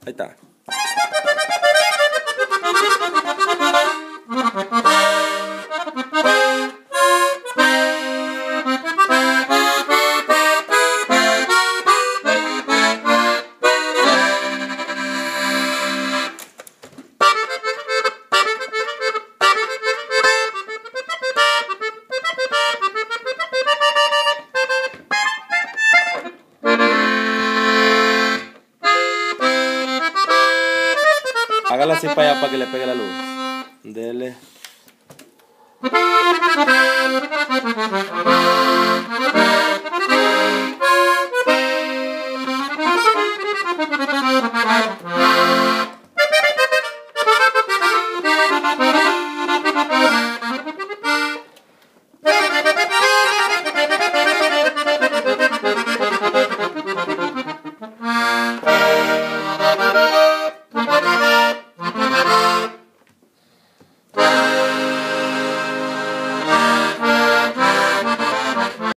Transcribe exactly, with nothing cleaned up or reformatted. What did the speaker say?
Ahí está. Hágala así para allá para que le pegue la luz. Dele.